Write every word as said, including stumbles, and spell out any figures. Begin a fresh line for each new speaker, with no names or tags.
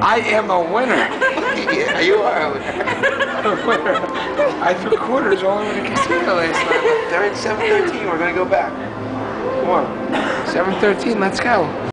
I am a winner.
Yeah, you are a winner.
A winner. I threw quarters all over the casino last night.
They're at seven thirteen. We're gonna go back.
Come on. seven thirteen, let's go.